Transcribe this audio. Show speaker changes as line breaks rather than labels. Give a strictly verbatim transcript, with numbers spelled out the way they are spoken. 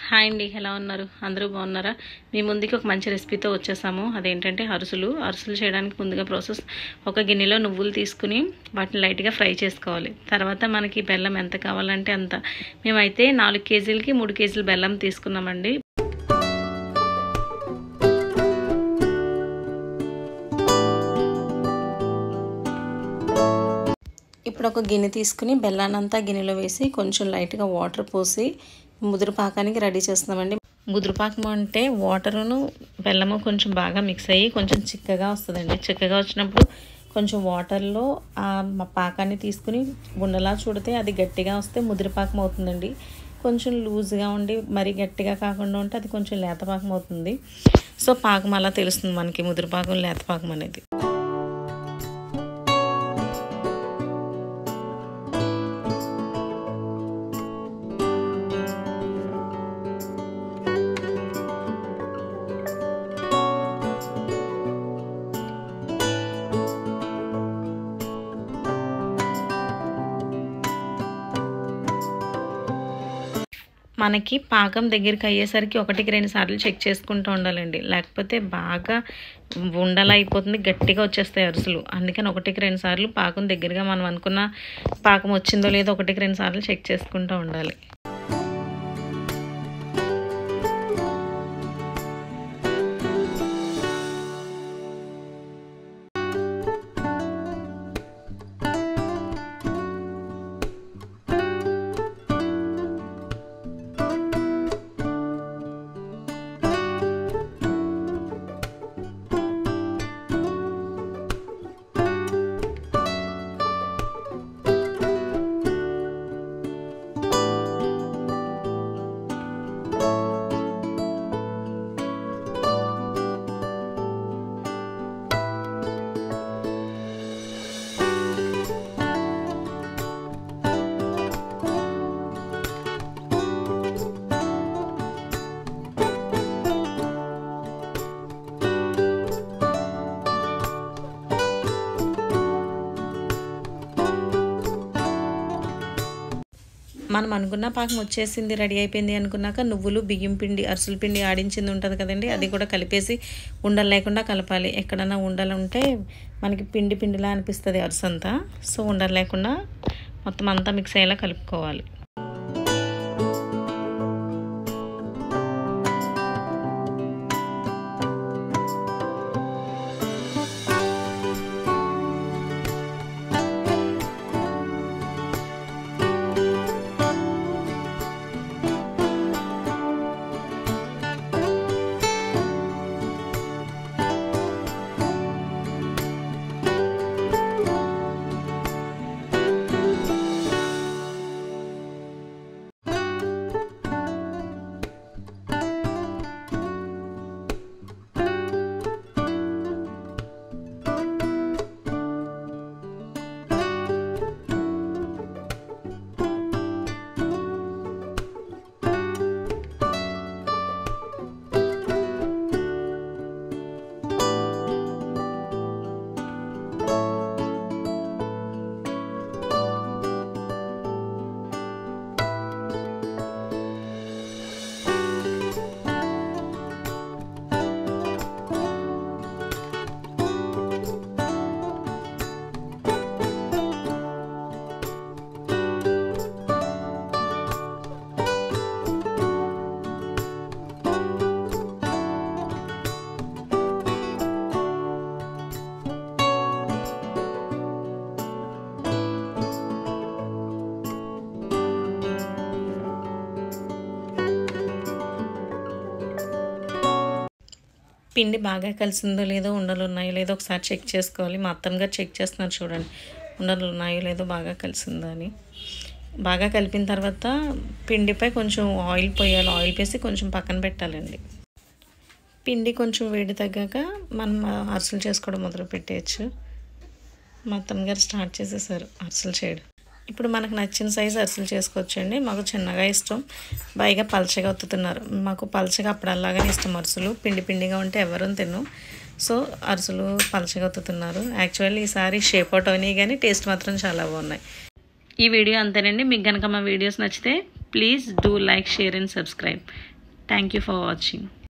Hi అండి, ఎలా ఉన్నారు? అందరూ బాగున్నారా? మీ ముందుకి ఒక మంచి రెసిపీతో వచ్చేసాము. అదేంటంటే అరిసెలు. అరిసెలు చేయడానికి ముందుగా ప్రాసెస్, ఒక గిన్నెలో నువ్వులు తీసుకుని వాటిని లైట్గా ఫ్రై చేసుకోవాలి. తర్వాత మనకి బెల్లం ఎంత కావాలంటే అంత. మేమైతే నాలుగు కేజీలకి మూడు కేజీలు బెల్లం తీసుకున్నామండి. ఇప్పుడు ఒక గిన్నె తీసుకుని బెల్లాన్నంతా గిన్నెలో వేసి కొంచెం లైట్గా వాటర్ పోసి ముదురు పాకానికి రెడీ చేస్తున్నామండి. ముదురు పాకం అంటే వాటరును బెల్లము కొంచెం బాగా మిక్స్ అయ్యి కొంచెం చిక్కగా వస్తుందండి. చిక్కగా వచ్చినప్పుడు కొంచెం వాటర్లో ఆ పాకాన్ని తీసుకుని గుండెలా చూడితే అది గట్టిగా వస్తే ముదురు పాకం అవుతుందండి. కొంచెం లూజ్గా ఉండి మరీ గట్టిగా కాకుండా ఉంటే అది కొంచెం లేత పాకం అవుతుంది. సో పాకం అలా తెలుస్తుంది మనకి, ముదురు పాకం లేత పాకం అనేది. మనకి పాకం దగ్గరికి అయ్యేసరికి ఒకటికి రెండు సార్లు చెక్ చేసుకుంటూ ఉండాలండి. లేకపోతే బాగా ఉండలా అయిపోతుంది, గట్టిగా వచ్చేస్తాయి అరిసెలు. అందుకని ఒకటికి రెండు సార్లు పాకం దగ్గరగా మనం అనుకున్న పాకం వచ్చిందో లేదో ఒకటికి రెండు సార్లు చెక్ చేసుకుంటూ ఉండాలి. మనం అనుకున్న పాకం వచ్చేసింది, రెడీ అయిపోయింది అనుకున్నాక నువ్వులు, బియ్యం పిండి, అరిసెల పిండి ఆడించింది ఉంటుంది కదండి, అది కూడా కలిపేసి ఉండలు లేకుండా కలపాలి. ఎక్కడన్నా ఉండలు ఉంటే మనకి పిండి పిండిలా అనిపిస్తుంది అరిసెంతా. సో ఉండలు లేకుండా మొత్తం అంతా మిక్స్ అయ్యేలా కలుపుకోవాలి. పిండి బాగా కలిసిందో లేదో, ఉండలు ఉన్నాయో లేదో ఒకసారి చెక్ చేసుకోవాలి. మా అత్తమ్మ గారు చెక్ చేస్తున్నారు, చూడండి ఉండలు ఉన్నాయో లేదో, బాగా కలిసిందో అని. బాగా కలిపిన తర్వాత పిండిపై కొంచెం ఆయిల్ పోయాలి. ఆయిల్ వేసి కొంచెం పక్కన పెట్టాలండి. పిండి కొంచెం వేడి తగ్గాక మనం అరిసెలు చేసుకోవడం మొదలు పెట్టేయచ్చు. మా అత్తమ్మ గారు స్టార్ట్ చేసేసారు అరిసెలు చేయడం. ఇప్పుడు మనకు నచ్చిన సైజు అరిసెలు చేసుకోవచ్చండి. మాకు చిన్నగా ఇష్టం, పైగా పలచగా ఒత్తుతున్నారు. మాకు పలచగా అప్పుడల్లాగానే ఇష్టం అరిసెలు. పిండి పిండిగా ఉంటే ఎవరూ తిను. సో అరిసెలు పలచగా ఒత్తుతున్నారు. యాక్చువల్లీ ఈసారి షేప్ అవుట్ అయినాయి కానీ టేస్ట్ మాత్రం చాలా బాగున్నాయి. ఈ వీడియో అంతేనండి. మీకు కనుక మా వీడియోస్ నచ్చితే please do like, share and subscribe. Thank you for watching.